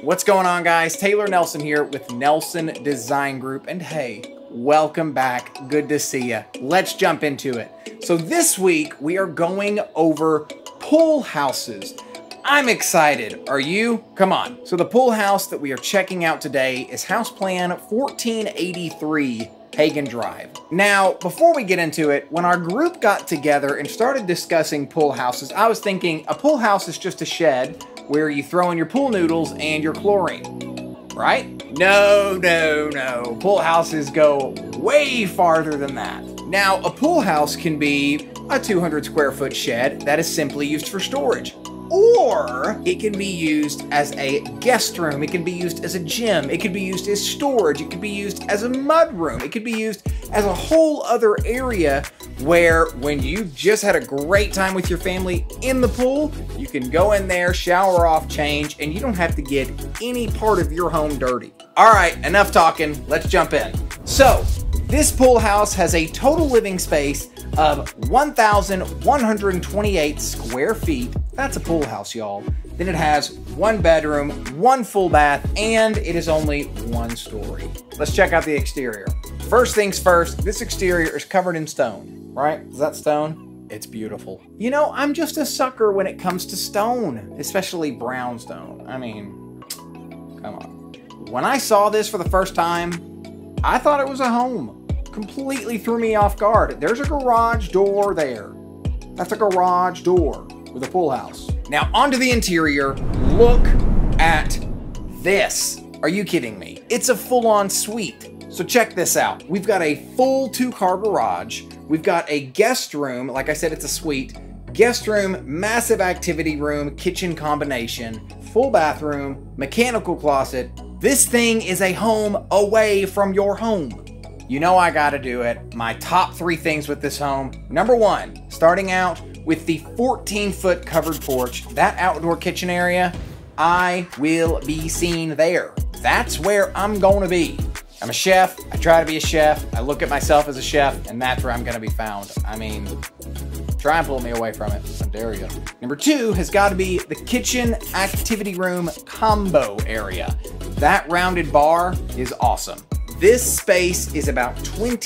What's going on, guys? Taylor Nelson here with Nelson Design Group, and hey, welcome back. Good to see you. Let's jump into it. So this week we are going over pool houses. I'm excited. Are you? Come on. So the pool house that we are checking out today is House Plan 1483 Hagen Drive. Now, before we get into it, when our group got together and started discussing pool houses, I was thinking a pool house is just a shed where you throw in your pool noodles and your chlorine, right? No. Pool houses go way farther than that. Now, a pool house can be a 200 square foot shed that is simply used for storage. Or it can be used as a guest room. It can be used as a gym. It could be used as storage. It could be used as a mud room. It could be used as a whole other area where when you just had a great time with your family in the pool, you can go in there, shower off, change, and you don't have to get any part of your home dirty. All right, enough talking. Let's jump in. So this pool house has a total living space of 1,128 square feet. That's a pool house, y'all. Then it has one bedroom, one full bath, and it is only one story. Let's check out the exterior. First things first, this exterior is covered in stone, right? Is that stone? It's beautiful. You know, I'm just a sucker when it comes to stone, especially brown stone. I mean, come on. When I saw this for the first time, I thought it was a home. Completely threw me off guard. There's a garage door there. That's a garage door with a pool house. Now onto the interior. Look at this. Are you kidding me? It's a full-on suite. So check this out. We've got a full 2-car garage. We've got a guest room. Like I said, it's a suite. Guest room, massive activity room, kitchen combination, full bathroom, mechanical closet. This thing is a home away from your home. You know I gotta do it. My top 3 things with this home. Number 1, starting out with the 14-foot covered porch. That outdoor kitchen area, I will be seen there. That's where I'm gonna be. I'm a chef. I try to be a chef. I look at myself as a chef, and that's where I'm gonna be found. I mean, try and pull me away from it. I dare you. Number 2 has got to be the kitchen activity room combo area. That rounded bar is awesome. This space is about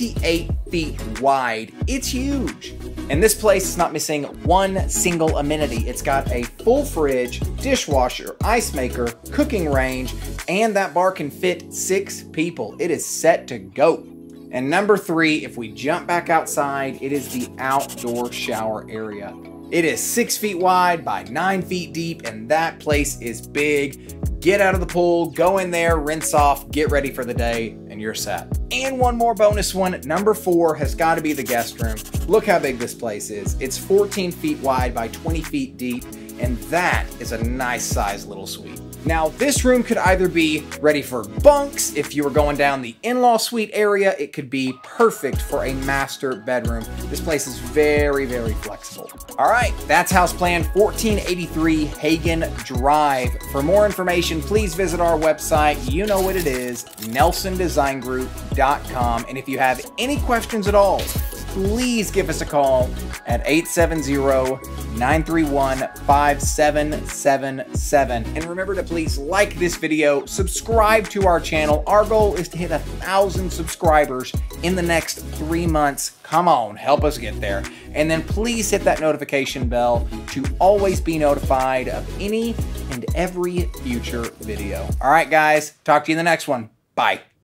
28 feet wide. It's huge. And this place is not missing one single amenity. It's got a full fridge, dishwasher, ice maker, cooking range, and that bar can fit 6 people. It is set to go. And number 3, if we jump back outside, it is the outdoor shower area. It is 6 feet wide by 9 feet deep, and that place is big. Get out of the pool, go in there, rinse off, get ready for the day, and you're set. And one more bonus one, number 4 has got to be the guest room. Look how big this place is. It's 14 feet wide by 20 feet deep, and that is a nice sized little suite. Now, this room could either be ready for bunks. If you were going down the in-law suite area, it could be perfect for a master bedroom. This place is very, very flexible. All right, that's House Plan 1483 Hagen Drive. For more information, please visit our website. You know what it is, nelsondesigngroup.com. And if you have any questions at all, please give us a call at 870-931-5777. And remember to please like this video, subscribe to our channel. Our goal is to hit 1,000 subscribers in the next 3 months. Come on, help us get there. And then please hit that notification bell to always be notified of any and every future video. All right, guys, talk to you in the next one. Bye.